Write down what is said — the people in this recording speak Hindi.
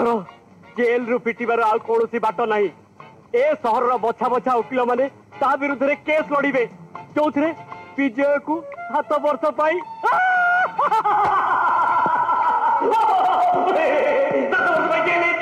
एथर जेल रु पिटिबार आ कौन बाट नहीं। ए सहर बछा बछा वकिल माने ता विरुद्ध रे केस लड़िबे जो विजय को 7 वर्ष पाई 7 वर्ष पाई